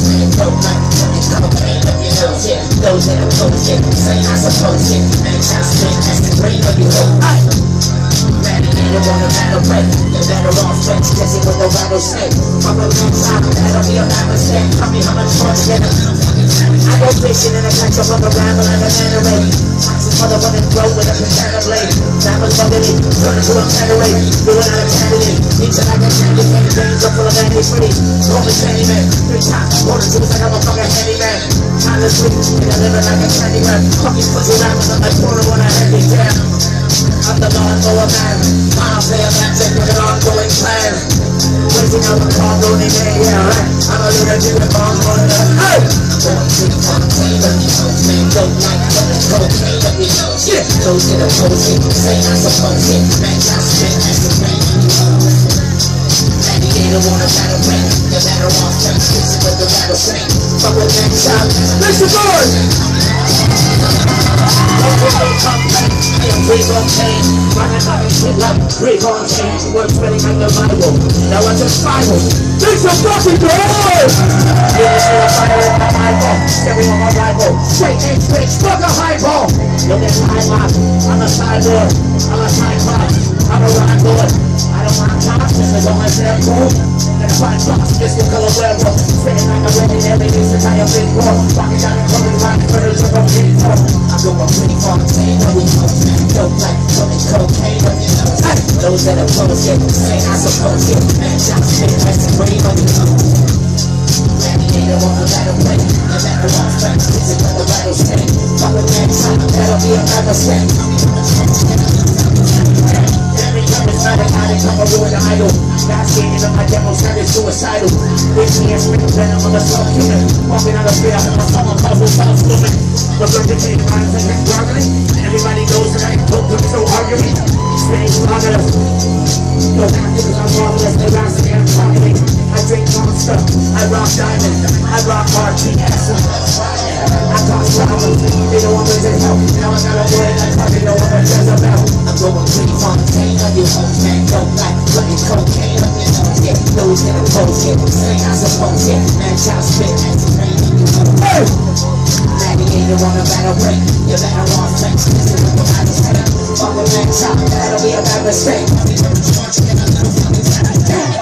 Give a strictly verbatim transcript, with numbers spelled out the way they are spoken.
man, go like, fucking cocaine up your nose, yeah. Those that oppose it, say I suppose it. Man, child spit, that's the brain of you hope. Gladiator wanna battle break, you're better off French kissing with the rattle snake. From a long time, that'll be a bad mistake. Tell me how much more to get a little fucking time. I go fishing and I catch up on the ramble and the anime. Toxins for the one and throw with a katana blade. Rappers bugging it, turn into a cabaret. Doing out a candidate, each and I can candy cane. Veins are full of antifreeze. Call me Candy Man, three times, water to like I'm a fucking handyman. Time to sleep, and I live it like a candy man. Fucking pussy rappers, I'm like portal when I hand me down. I'm the lawnmower man, I'll play a magic with an ongoing plan. Waiting out the car, rolling in, yeah, right. I'm a little bit of bomb on the hey! Going to the container, man, don't like fucking cocaine up your nose, yeah. Those that oppose it, say I suppose it. Man, y'all spit, that's the brain of you. Gladiator wanna battle break, you're better off French kissing with the rattlesnake. Fuck with that child, listen boys! Breathe on chain, running out of shit like breathe on chain. Words spreading like the Bible. Now I just Bible. Make some fucking noise! Yeah, this is a fire in my eyeball. Stereo on my rival. Straight H bitch, fuck a highball. Look at my mouth. I'm a cyborg. I'm a cyclops. I'm a rhyme boy. I don't mind cops, just as long as they're cool. And if I drop, just the color werewolf. Spitting like a red in every piece of tire big ball. Walking down the corner, riding birds of a big ball. I'm going pretty far, saying no, we know. Dope like fucking cocaine up your nose. Hey, those that oppose it, say I suppose it. Man, y'all spit, that's the brain on your nose. Gladiator wanna battle play, you're better off French kissing with the rattlesnake. Fuck with that time, that'll be another mistake. Every time it's not an addict, I'm a ruined idol. Cascading on my demos, that is suicidal. With me and spitting venom on the slow human. Walking out of fear, my summer puzzle sounds fluid. Regurgitate lines like I'm gargling. Everybody knows that I don't put so arguing. Spitting slaughterous. No actors, I'm marvelous, they rise and I'm targeting. I drink monster, I rock diamond, I rock R T S. I cause problems, they know I'm raising hell. Now I got a word, I probably know what I'm Jezebel. I'm going pretty fontaine on you, hoes, man, don't like fucking cocaine up your nose, yeah. Those that oppose it, say I suppose it. Man, child spit, that's the brain of you. Hey! Gladiator wanna battle break, you're better off French kissing with the rattlesnake. Fuck with that child, that'll be a bad mistake.